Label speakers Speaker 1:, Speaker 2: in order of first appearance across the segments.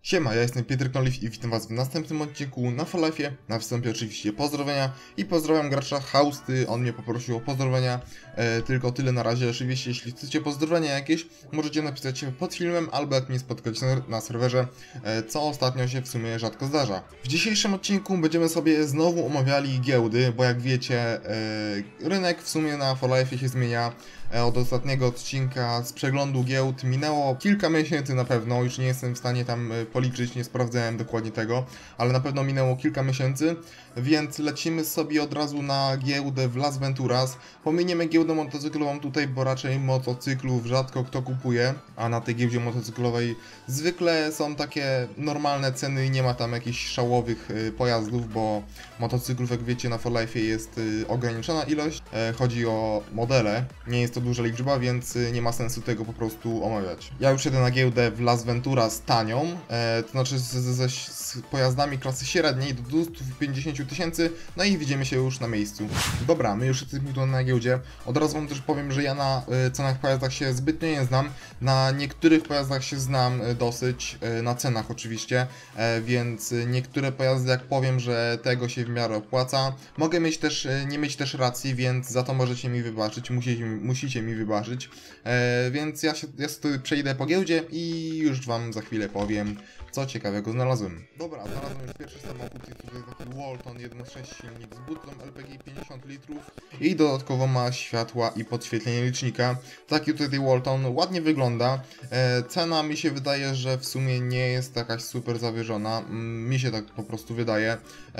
Speaker 1: Siema, ja jestem Piotr Knoliw i witam was w następnym odcinku na ForLife'ie. Na wstępie oczywiście pozdrowienia i pozdrawiam gracza Hausty, on mnie poprosił o pozdrowienia, tylko tyle na razie. Oczywiście jeśli chcecie pozdrowienia jakieś, możecie napisać pod filmem albo jak mnie spotkać na serwerze, co ostatnio się w sumie rzadko zdarza. W dzisiejszym odcinku będziemy sobie znowu omawiali giełdy, bo jak wiecie, rynek w sumie na ForLife'ie się zmienia. Od ostatniego odcinka z przeglądu giełd minęło kilka miesięcy na pewno, już nie jestem w stanie tam policzyć, nie sprawdzałem dokładnie tego, ale na pewno minęło kilka miesięcy, więc lecimy sobie od razu na giełdę w Las Venturas. Pominiemy giełdę motocyklową tutaj, bo raczej motocyklów rzadko kto kupuje, a na tej giełdzie motocyklowej zwykle są takie normalne ceny i nie ma tam jakichś szałowych pojazdów, bo motocyklów, jak wiecie, na ForLife'ie jest ograniczona ilość, chodzi o modele, nie jest to duża liczba, więc nie ma sensu tego po prostu omawiać. Ja już jedę na giełdę w Las Venturas tanią, to znaczy z pojazdami klasy średniej do 250 tysięcy, no i widzimy się już na miejscu. Dobra, my już jesteśmy tu na giełdzie. Od razu wam też powiem, że ja na cenach pojazdach się zbytnio nie znam. Na niektórych pojazdach się znam dosyć, na cenach oczywiście, więc niektóre pojazdy, jak powiem, że tego się w miarę opłaca, mogę mieć też, nie mieć też racji, więc za to możecie mi wybaczyć, musicie mi wybaczyć, więc ja sobie przejdę po giełdzie i już wam za chwilę powiem, co ciekawego znalazłem. Dobra, znalazłem już pierwszy samochód, jest tutaj taki Walton 1.6 silnik z butlą LPG 50 litrów i dodatkowo ma światła i podświetlenie licznika. Taki tutaj Walton ładnie wygląda, cena mi się wydaje, że w sumie nie jest jakaś super zawyżona, mi się tak po prostu wydaje,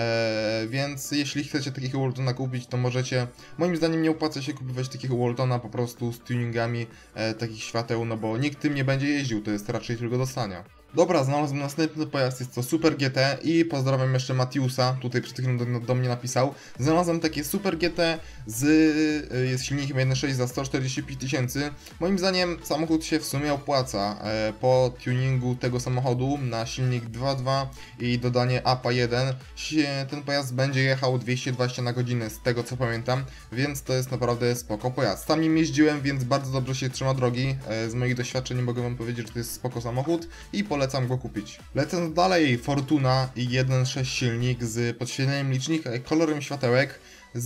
Speaker 1: więc jeśli chcecie takiego Waltona kupić, to możecie, moim zdaniem nie opłaca się kupować takiego Waltona po prostu z tuningami takich świateł, no bo nikt tym nie będzie jeździł, to jest raczej tylko do stania. Dobra, znalazłem następny pojazd, jest to Super GT i pozdrawiam jeszcze Matiusa, tutaj przed chwilą do mnie napisał. Znalazłem takie Super GT jest silnikiem 1.6 za 145 tysięcy. Moim zdaniem samochód się w sumie opłaca. Po tuningu tego samochodu na silnik 2.2 i dodanie APA 1 ten pojazd będzie jechał 220 na godzinę z tego co pamiętam, więc to jest naprawdę spoko pojazd. Sam nim jeździłem, więc bardzo dobrze się trzyma drogi. Z moich doświadczeń mogę wam powiedzieć, że to jest spoko samochód i polecam go kupić. Lecąc dalej, Fortuna i 1.6 silnik z podświetleniem licznika i kolorem światełek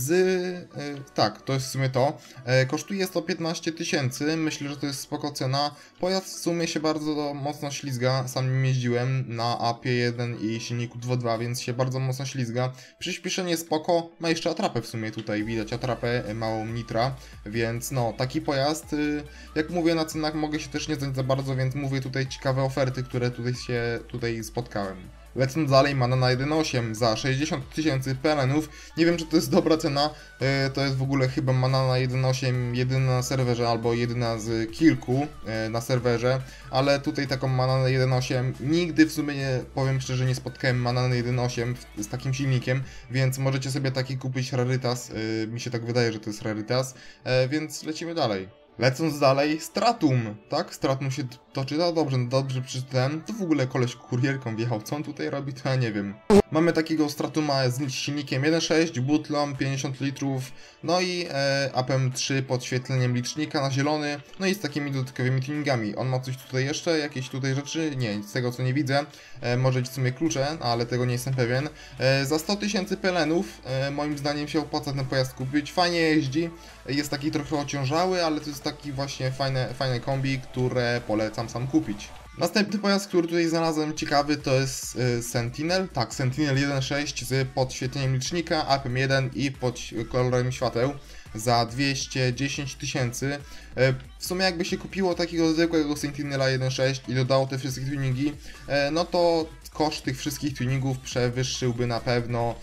Speaker 1: tak, to jest w sumie to. Kosztuje 115 tysięcy, myślę, że to jest spoko cena. Pojazd w sumie się bardzo mocno ślizga, sam nim jeździłem na APie 1 i silniku 2.2, więc się bardzo mocno ślizga. Przyspieszenie spoko, ma jeszcze atrapę w sumie tutaj, widać atrapę małą nitra, więc no, taki pojazd, jak mówię, na cenach mogę się też nie znać za bardzo, więc mówię tutaj ciekawe oferty, które tutaj spotkałem. Lecąc dalej, Manana 1.8 za 60 tysięcy pelenów. Nie wiem, czy to jest dobra cena, to jest w ogóle chyba Manana 1.8 jedyna na serwerze, albo jedyna z kilku na serwerze, ale tutaj taką Mananę 1.8 nigdy w sumie, powiem szczerze, nie spotkałem Manany 1.8 z takim silnikiem, więc możecie sobie taki kupić rarytas, mi się tak wydaje, że to jest rarytas, więc lecimy dalej. Lecąc dalej, Stratum, tak? Stratum się to czyta? Dobrze przeczytałem. To w ogóle koleś kurierką wjechał, co on tutaj robi, to ja nie wiem. Mamy takiego Stratuma z silnikiem 1.6, butlą 50 litrów, no i APem 3 podświetleniem licznika na zielony, no i z takimi dodatkowymi tuningami. On ma coś tutaj jeszcze, jakieś tutaj rzeczy? Nie, z tego co nie widzę. Może być w sumie klucze, ale tego nie jestem pewien. Za 100 tysięcy pelenów, moim zdaniem się opłaca ten pojazd kupić. Fajnie jeździ, jest taki trochę ociążały, ale to jest taki właśnie fajne kombi, które polecam sam kupić. Następny pojazd, który tutaj znalazłem ciekawy, to jest Sentinel. Tak, Sentinel 1.6 z podświetleniem licznika, APem 1 i kolorem świateł za 210 tysięcy. W sumie jakby się kupiło takiego zwykłego Sentinela 1.6 i dodało te wszystkie tuningi, no to koszt tych wszystkich tuningów przewyższyłby na pewno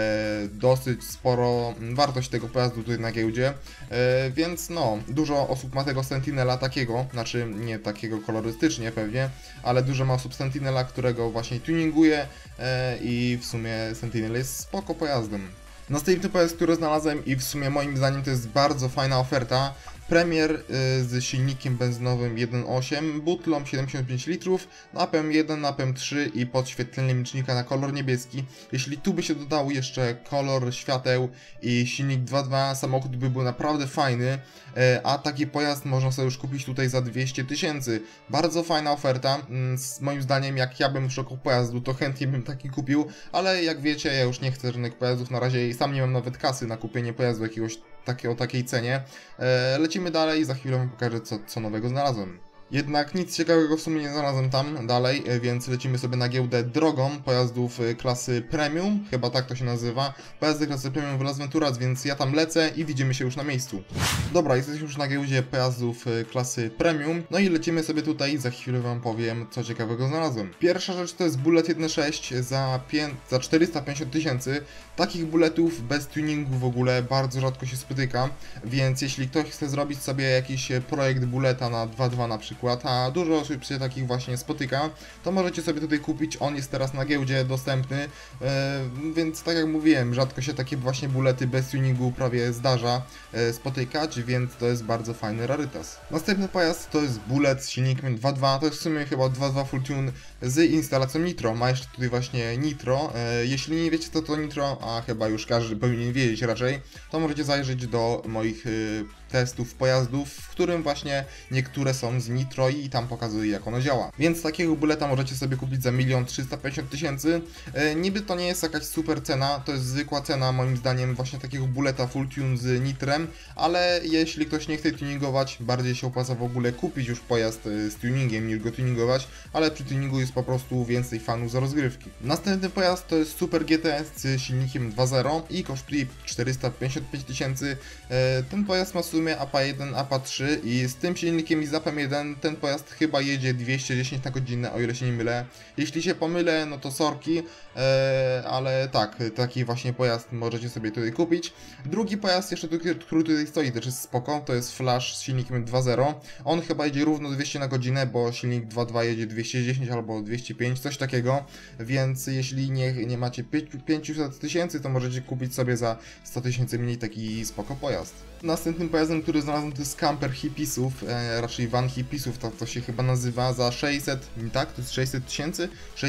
Speaker 1: dosyć sporo wartość tego pojazdu tutaj na giełdzie, więc no, dużo osób ma tego Sentinela takiego, znaczy nie takiego kolorystycznie pewnie, ale dużo ma osób Sentinela, którego właśnie tuninguje i w sumie Sentinel jest spoko pojazdem. Następny pojazd, który znalazłem i w sumie moim zdaniem to jest bardzo fajna oferta, Premier z silnikiem benzynowym 1.8, butlą 75 litrów, napęd 1, napęd 3 i podświetleniem licznika na kolor niebieski. Jeśli tu by się dodał jeszcze kolor świateł i silnik 2.2, samochód by był naprawdę fajny, a taki pojazd można sobie już kupić tutaj za 200 000. Bardzo fajna oferta, moim zdaniem jak ja bym szukał pojazdu, to chętnie bym taki kupił, ale jak wiecie, ja już nie chcę żadnych pojazdów na razie i sam nie mam nawet kasy na kupienie pojazdu jakiegoś o takiej cenie. Lecimy dalej i za chwilę wam pokażę co nowego znalazłem. Jednak nic ciekawego w sumie nie znalazłem tam dalej, więc lecimy sobie na giełdę drogą pojazdów klasy Premium, chyba tak to się nazywa. Pojazdy klasy Premium w Las Venturas, więc ja tam lecę i widzimy się już na miejscu. Dobra, jesteśmy już na giełdzie pojazdów klasy Premium, no i lecimy sobie tutaj i za chwilę wam powiem, co ciekawego znalazłem. Pierwsza rzecz to jest bullet 1.6 za 450 000. Takich bulletów bez tuningu w ogóle bardzo rzadko się spotyka, więc jeśli ktoś chce zrobić sobie jakiś projekt bulleta na 2.2 na przykład, a dużo osób się takich właśnie spotyka, to możecie sobie tutaj kupić, on jest teraz na giełdzie dostępny, więc tak jak mówiłem, rzadko się takie właśnie bullety bez tuningu prawie zdarza spotykać, więc to jest bardzo fajny rarytas. Następny pojazd to jest bullet z silnikiem 2.2, to jest w sumie chyba 2.2 full tune z instalacją nitro, ma jeszcze tutaj właśnie nitro, jeśli nie wiecie co to nitro, a chyba już każdy powinien wiedzieć raczej, to możecie zajrzeć do moich testów pojazdów, w którym właśnie niektóre są z nitro i tam pokazuję jak ono działa. Więc takiego bulleta możecie sobie kupić za 1 350 000. Niby to nie jest jakaś super cena, to jest zwykła cena moim zdaniem właśnie takiego bulleta full tune z nitrem, ale jeśli ktoś nie chce tuningować, bardziej się opłaca w ogóle kupić już pojazd z tuningiem niż go tuningować, ale przy tuningu jest po prostu więcej fanów za rozgrywki. Następny pojazd to jest Super GT z silnikiem 2.0 i kosztuje 455 000. Ten pojazd ma w sumie APA 1, APA 3 i z tym silnikiem i zapem 1 ten pojazd chyba jedzie 210 na godzinę, o ile się nie mylę. Jeśli się pomylę, no to sorki, ale tak, taki właśnie pojazd możecie sobie tutaj kupić. Drugi pojazd jeszcze, który tutaj stoi, też jest spoko, to jest Flash z silnikiem 2.0. On chyba jedzie równo 200 na godzinę, bo silnik 2.2 jedzie 210 albo 205, coś takiego, więc jeśli nie macie 500 000, to możecie kupić sobie za 100 000 mniej taki spoko pojazd. Następnym pojazdem, który znalazłem, to jest camper hipisów, raczej van hipisów, to się chyba nazywa, za 600, tak? To jest 600 000?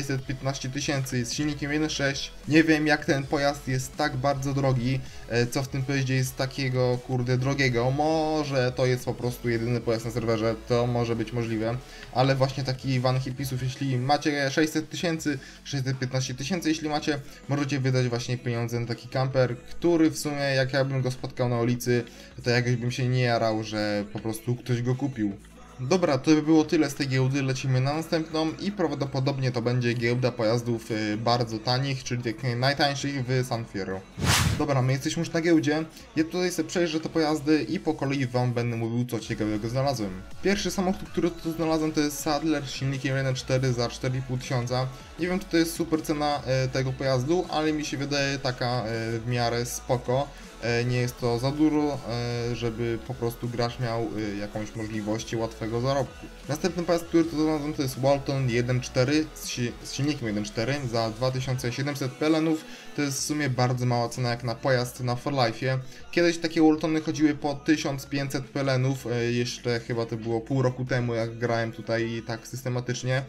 Speaker 1: 615 000 z silnikiem 1.6. Nie wiem jak ten pojazd jest tak bardzo drogi, co w tym pojeździe jest takiego kurde drogiego. Może to jest po prostu jedyny pojazd na serwerze, to może być możliwe, ale właśnie taki van hipisów, jeśli macie 600 000, 615 000, jeśli macie, możecie wydać właśnie pieniądze na taki camper, który w sumie jak ja bym go spotkał na ulicy, to jakoś bym się nie jarał, że po prostu ktoś go kupił. Dobra, to by było tyle z tej giełdy, lecimy na następną i prawdopodobnie to będzie giełda pojazdów bardzo tanich, czyli tych najtańszych w San Fierro. Dobra, my jesteśmy już na giełdzie, ja tutaj sobie przejrzę te pojazdy i po kolei wam będę mówił co ciekawego znalazłem. Pierwszy samochód, który tu znalazłem, to jest Sadler z silnikiem 1.4 za 4500. Nie wiem czy to jest super cena tego pojazdu, ale mi się wydaje taka w miarę spoko. Nie jest to za dużo, żeby po prostu gracz miał jakąś możliwość łatwego zarobku. Następny pojazd, który tu znalazłem, to jest Walton 1.4 z silnikiem 1.4 za 2700 pelenów. To jest w sumie bardzo mała cena jak na pojazd na For Life'ie. Kiedyś takie Waltony chodziły po 1500 pelenów, jeszcze chyba to było pół roku temu jak grałem tutaj tak systematycznie.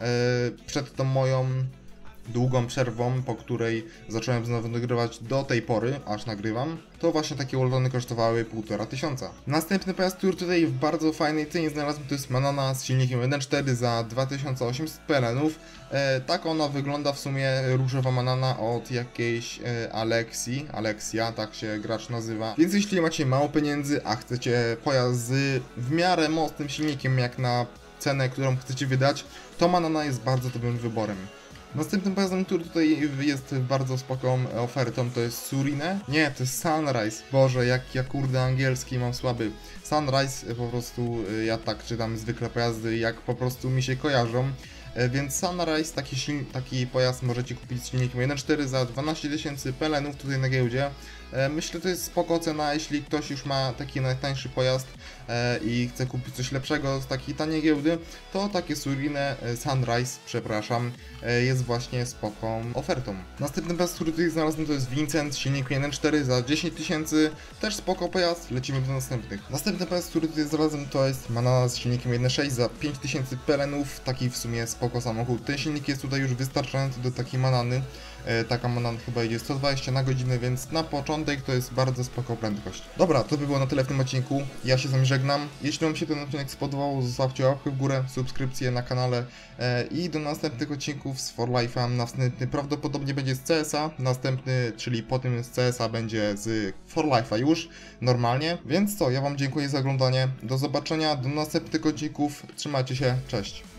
Speaker 1: Przed tą moją długą przerwą, po której zacząłem znowu nagrywać do tej pory, aż nagrywam, to właśnie takie Waltony kosztowały 1500. Następny pojazd, który tutaj w bardzo fajnej cenie znalazłem, to jest Manana z silnikiem 1.4 za 2800 pelenów. Tak ona wygląda w sumie, różowa Manana od jakiejś Alexia, tak się gracz nazywa. Więc jeśli macie mało pieniędzy, a chcecie pojazd z w miarę mocnym silnikiem jak na cenę, którą chcecie wydać, to Manana jest bardzo dobrym wyborem. Następnym pojazdem, który tutaj jest bardzo spoką ofertą, to jest Surine. Nie, to jest Sunrise. Boże, jak ja kurde angielski mam słaby. Sunrise po prostu, ja tak czytam zwykle pojazdy, jak po prostu mi się kojarzą. Więc Sunrise, taki pojazd możecie kupić z silnikiem 1.4 za 12 000 pelenów tutaj na giełdzie. Myślę, że to jest spoko cena, jeśli ktoś już ma taki najtańszy pojazd i chce kupić coś lepszego z takiej taniej giełdy, to takie Sunrise, przepraszam, jest właśnie spoko ofertą. Następny pojazd, który tutaj znalazłem, to jest Vincent, silnik 1.4 za 10 000, też spoko pojazd, lecimy do następnych. Następny pojazd, który tutaj znalazłem, to jest Manana z silnikiem 1.6 za 5000 pelenów, taki w sumie spoko samochód. Ten silnik jest tutaj już wystarczający do takiej Manany. Taka Manana chyba idzie 120 na godzinę, więc na początek to jest bardzo spoko prędkość. Dobra, to by było na tyle w tym odcinku. Ja się z wami żegnam. Jeśli wam się ten odcinek spodobał, zostawcie łapkę w górę, subskrypcję na kanale i do następnych odcinków z For Life'a. Następny prawdopodobnie będzie z CS-a, następny, czyli po tym z CS-a będzie z For Life'a już normalnie. Więc co, ja wam dziękuję za oglądanie. Do zobaczenia, do następnych odcinków. Trzymajcie się, cześć.